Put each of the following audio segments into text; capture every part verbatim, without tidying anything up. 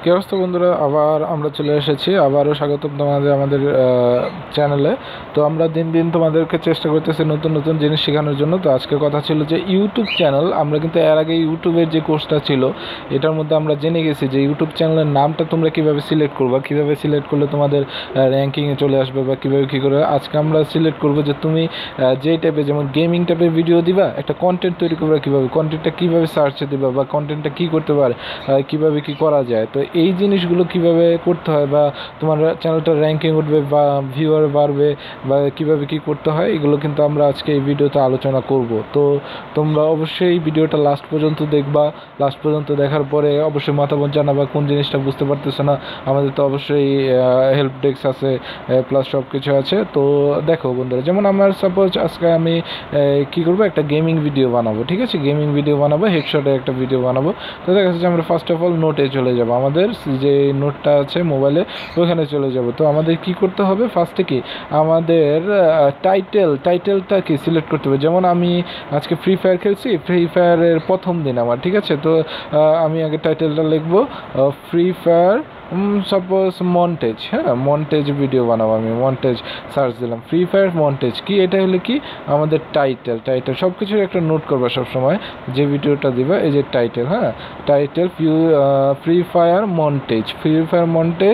কি অবস্থা বন্ধুরা, আবার আমরা চলে এসেছি। আবারও স্বাগতম তোমাদের আমাদের চ্যানেলে। তো আমরা দিন দিন তোমাদেরকে চেষ্টা করতেছি নতুন নতুন জিনিস শেখানোর জন্য। তো আজকে কথা ছিল যে ইউটিউব চ্যানেল, আমরা কিন্তু এর আগে ইউটিউবের যে কোর্সটা ছিল এটার মধ্যে আমরা জেনে গেছি যে ইউটিউব চ্যানেলের নামটা তোমরা কীভাবে সিলেক্ট করবা, কীভাবে সিলেক্ট করলে তোমাদের র্যাঙ্কিংয়ে চলে আসবে বা কীভাবে কী করে। আজকে আমরা সিলেক্ট করবো যে তুমি যেই টাইপের, যেমন গেমিং টাইপের ভিডিও দিবা, একটা কন্টেন্ট তৈরি করবা, কীভাবে কন্টেন্টটা কীভাবে সার্চে দিবা বা কন্টেন্টটা কী করতে পারে, কীভাবে কী করা যায়। তো এই জিনিসগুলো কিভাবে করতে হয় বা তোমার চ্যানেলটার র্যাঙ্কিং উঠবে বা ভিউয়ার বাড়বে বা কিভাবে কি করতে হয়, এগুলো কিন্তু আমরা আজকে এই ভিডিওতে আলোচনা করব। তো তোমরা অবশ্যই এই ভিডিওটা লাস্ট পর্যন্ত দেখবা। লাস্ট পর্যন্ত দেখার পরে অবশ্যই মতামত জানাবা কোন জিনিসটা বুঝতে পারতেছো না। আমাদের তো অবশ্যই হেল্প ডেস্ক আছে, প্লাস সব কিছু আছে। তো দেখো বন্ধুরা, যেমন আমার সাপোজ আজকে আমি কি করবো, একটা গেমিং ভিডিও বানাবো, ঠিক আছে, গেমিং ভিডিও বানাবো, হেডশটে একটা ভিডিও বানাবো। তো দেখা যাচ্ছে আমরা ফার্স্ট অফ অল নোটে চলে যাবো, আমাদের যে নোটটা আছে মোবাইলে ওখানে চলে যাব। তো আমাদের কি করতে হবে, ফার্স্টে কি আমাদের টাইটেল টাইটেলটা কি সিলেক্ট করতে হবে। যেমন আমি আজকে ফ্রি ফায়ার খেলছি, ফ্রি ফায়ারের প্রথম দিন আমার, ঠিক আছে। তো আমি আগে টাইটেলটা লিখবো ফ্রি ফায়ার সাপোজ মন্টেজ, হ্যাঁ মন্টেজ ভিডিও বানাবো আমি, মন্টেজ সার্চ দিলাম, ফ্রি ফায়ার মন্টেজ কি, এটা হলে কি আমাদের টাইটেল টাইটেল সব কিছুর একটা নোট করবা সবসময় যে ভিডিওটা দিবা, এই যে টাইটেল, হ্যাঁ title few Free Fire montage, Free Fire montage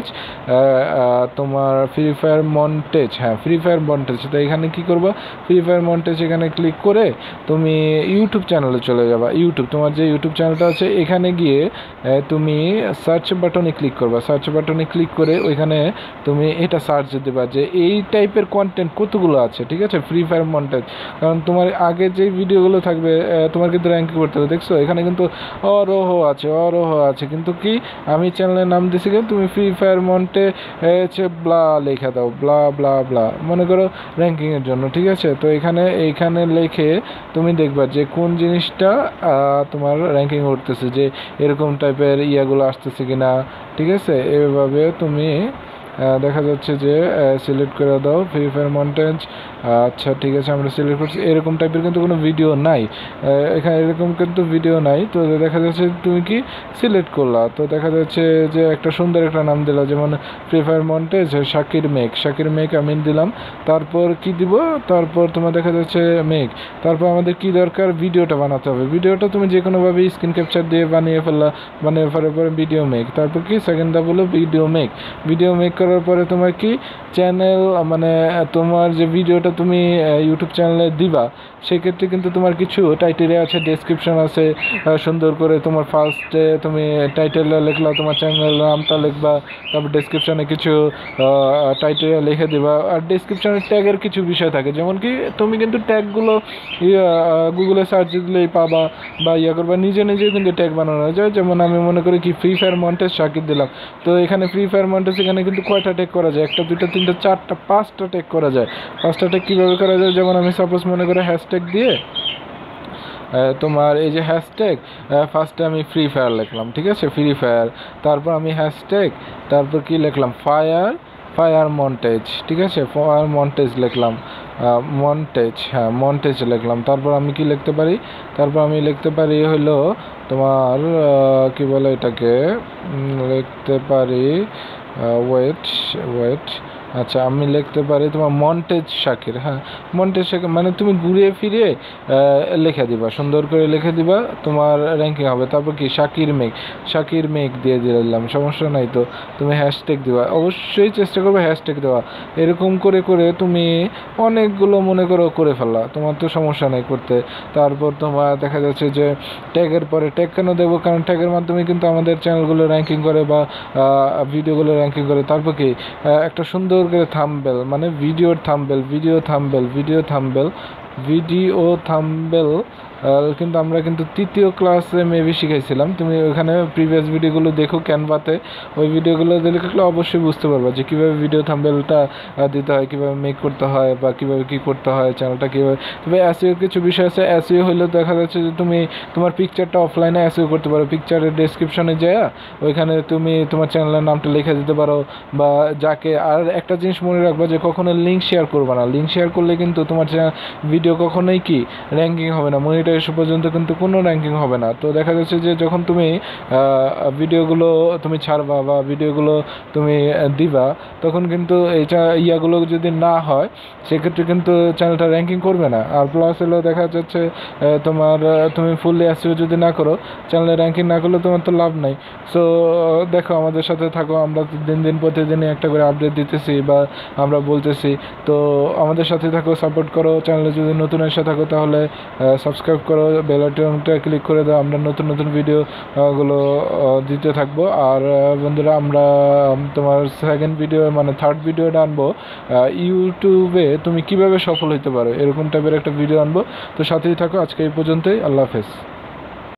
তোমার ফ্রি ফায়ার মন্টেজ, হ্যাঁ ফ্রি ফায়ার মন্টেজ। তো এখানে কী করবা, ফ্রি ফায়ার মন্টেজ এখানে ক্লিক করে তুমি ইউটিউব চ্যানেলে চলে যাবা। ইউটিউব, তোমার যে ইউটিউব চ্যানেলটা আছে এখানে গিয়ে তুমি সার্চ বাটনে ক্লিক করবা। সার্চ বাটনে ক্লিক করে ওইখানে তুমি এটা সার্চ দেবা যে এই টাইপের কন্টেন্ট কতগুলো আছে, ঠিক আছে, ফ্রি ফায়ার মন্টেজ। কারণ তোমার আগে যে ভিডিওগুলো থাকবে তোমার কিন্তু র্যাঙ্কিং করতে হবে। দেখছো এখানে কিন্তু অরোহ আছে, অরোহ আছে, কিন্তু কি আমি চ্যানেলের নাম দিছি কিন্তু তুমি ফ্রি ফায়ার মন্টে হচ্ছে ব্লা লেখা দাও, ব্লা ব্লা ব্লা, মনে করো র্যাঙ্কিংয়ের জন্য, ঠিক আছে। তো এখানে এইখানে লেখে তুমি দেখবা যে কোন জিনিসটা তোমার র্যাঙ্কিং করতেছে, যে এরকম টাইপের ইয়াগুলো আসতেছে কিনা, ঠিক আছে। এভাবে তুমি দেখা যাচ্ছে যে সিলেক্ট করে দাও ফ্রি ফায়ার মন্টেজ। আচ্ছা ঠিক আছে, আমরা সিলেক্ট করছি। এরকম টাইপের কিন্তু কোনো ভিডিও নাই এখানে, এরকম কিন্তু ভিডিও নাই। তো দেখা যাচ্ছে তুমি কি সিলেক্ট করলা, তো দেখা যাচ্ছে যে একটা সুন্দর একটা নাম দিলা, যেমন ফ্রি ফায়ার মন্টেজ শাকির মেঘ, শাকির মেঘ আমি দিলাম। তারপর কি দিব, তারপর তোমার দেখা যাচ্ছে মেঘ। তারপর আমাদের কি দরকার, ভিডিওটা বানাতে হবে। ভিডিওটা তুমি যে কোনোভাবে স্ক্রিন ক্যাপচার দিয়ে বানিয়ে ফেললা, বানিয়ে ফেলার পরে ভিডিও মেঘ। তারপর কি সেকেন্ড দা বলো ভিডিও মেঘ। ভিডিও মেক করার পরে তোমার কি চ্যানেল, মানে তোমার যে ভিডিওটা তুমি ইউটিউব চ্যানেলে দিবা সেক্ষেত্রে কিন্তু তোমার কিছু টাইটেলে আছে, ডেসক্রিপশন আছে, সুন্দর করে তোমার ফার্স্টে তুমি টাইটেলটা লিখলা, তোমার চ্যানেলের নামটা লিখবা, তারপর ডেসক্রিপশানে কিছু টাইটেল লিখে দিবা। আর ডেসক্রিপশানের ট্যাগের কিছু বিষয় থাকে, যেমন কি তুমি কিন্তু ট্যাগগুলো গুগলে সার্চ দিলেই পাবা বা ইয়া করবা, নিজে নিজে কিন্তু ট্যাগ বানানো যায়। যেমন আমি মনে করি কি ফ্রি ফায়ার মন্টেজ শাকির দিলাম, তো এখানে ফ্রি ফায়ার মন্টেজ এখানে কিন্তু কয়টা ট্যাগ করা যায়, একটা দুইটা তিনটা চারটা পাঁচটা ট্যাগ করা যায়। পাঁচটা ট্যাগ কীভাবে করা যায়, যেমন আমি সাপোজ মনে করে হ্যাশট্যাগ দিয়ে তোমার এই যে হ্যাশট্যাগ ফার্স্টে আমি ফ্রি ফায়ার লিখলাম, ঠিক আছে, ফ্রি ফায়ার। তারপর আমি হ্যাশট্যাগ, তারপর কি লিখলাম ফায়ার ফায়ার মন্টেজ, ঠিক আছে, ফায়ার মন্টেজ লিখলাম, মন্টেজ, হ্যাঁ মন্টেজ লিখলাম। তারপর আমি কি লিখতে পারি, তারপর আমি লিখতে পারি হলো তোমার কি বলে এটাকে, লিখতে পারি ওয়েট ওয়েট আচ্ছা আমি লিখতে পারি তোমার মন্টেজ শাকির, হ্যাঁ মন্টেজ শাকির, মানে তুমি ঘুরিয়ে ফিরিয়ে লিখে দিবা, সুন্দর করে লিখে দিবা, তোমার র্যাঙ্কিং হবে। তারপর কি শাকির মেঘ, শাকির মেঘ দিয়ে দিলাম, সমস্যা নাই। তো তুমি হ্যাশট্যাগ দিবা, অবশ্যই চেষ্টা করবে হ্যাশট্যাগ দেওয়া। এরকম করে করে তুমি অনেকগুলো মনে করো করে ফেলা, তোমার তো সমস্যা নেই করতে। তারপর তোমার দেখা যাচ্ছে যে ট্যাগের পরে ট্যাগ কেন দেবো, কারণ ট্যাগের মাধ্যমে কিন্তু আমাদের চ্যানেলগুলো র্যাঙ্কিং করে বা ভিডিওগুলো র্যাঙ্কিং করে। তারপর কি একটা সুন্দর করে থাম্বনেল, মানে ভিডিওর thumbnail, video thumbnail, video thumbnail, video thumbnail কিন্তু আমরা কিন্তু তৃতীয় ক্লাসে মেবি শিখাইছিলাম। তুমি ওখানে প্রিভিয়াস ভিডিওগুলো দেখো ক্যানভাতে, ওই ভিডিওগুলো দেখলে অবশ্যই বুঝতে পারবা যে কীভাবে ভিডিও থাম্বনেলটা দিতে হয়, কীভাবে মেক করতে হয় বা কীভাবে কী করতে হয়, চ্যানেলটা কীভাবে। তবে এসইও কিছু বিষয় আছে, এসইও হলে দেখা যাচ্ছে যে তুমি তোমার পিকচারটা অফলাইনে এসইও করতে পারো, পিকচারের ডেসক্রিপশনে যায় ওইখানে তুমি তোমার চ্যানেলের নামটা লিখে দিতে পারো বা যাকে। আর একটা জিনিস মনে রাখবা যে কখনো লিঙ্ক শেয়ার করবা না, লিঙ্ক শেয়ার করলে কিন্তু তোমার ভিডিও কখনোই কি র্যাঙ্কিং হবে না, মনিটর ভিডিওটা এসে পর্যন্ত কিন্তু কোনো র্যাঙ্কিং হবে না। তো দেখা যাচ্ছে যে যখন তুমি ভিডিওগুলো তুমি ছাড়বা বা ভিডিওগুলো তুমি দিবা, তখন কিন্তু এইটা ইয়াগুলো যদি না হয় সেক্ষেত্রে কিন্তু চ্যানেলটা র্যাঙ্কিং করবে না। আর প্লাস হলো দেখা যাচ্ছে তোমার তুমি ফুললি এসইও যদি না করো, চ্যানেলে র্যাঙ্কিং না করলে তোমার তো লাভ নাই। সো দেখো, আমাদের সাথে থাকো, আমরা দিন দিন প্রতিদিনই একটা করে আপডেট দিতেছি বা আমরা বলতেছি। তো আমাদের সাথে থাকো, সাপোর্ট করো। চ্যানেলে যদি নতুন এসে থাকো তাহলে সাবস্ক্রাইব করো, বেল আইকনটা ক্লিক করে দাও, আমরা নতুন নতুন ভিডিও গুলো দিতে থাকবো। আর বন্ধুরা, আমরা তোমার সেকেন্ড ভিডিও মানে থার্ড ভিডিওটা আনবো ইউটিউবে তুমি কিভাবে সফল হতে পারো, এরকম টাইপের একটা ভিডিও আনবো। তো সাথেই থাকো, আজকে এই পর্যন্তই। আল্লাহ হাফেজ।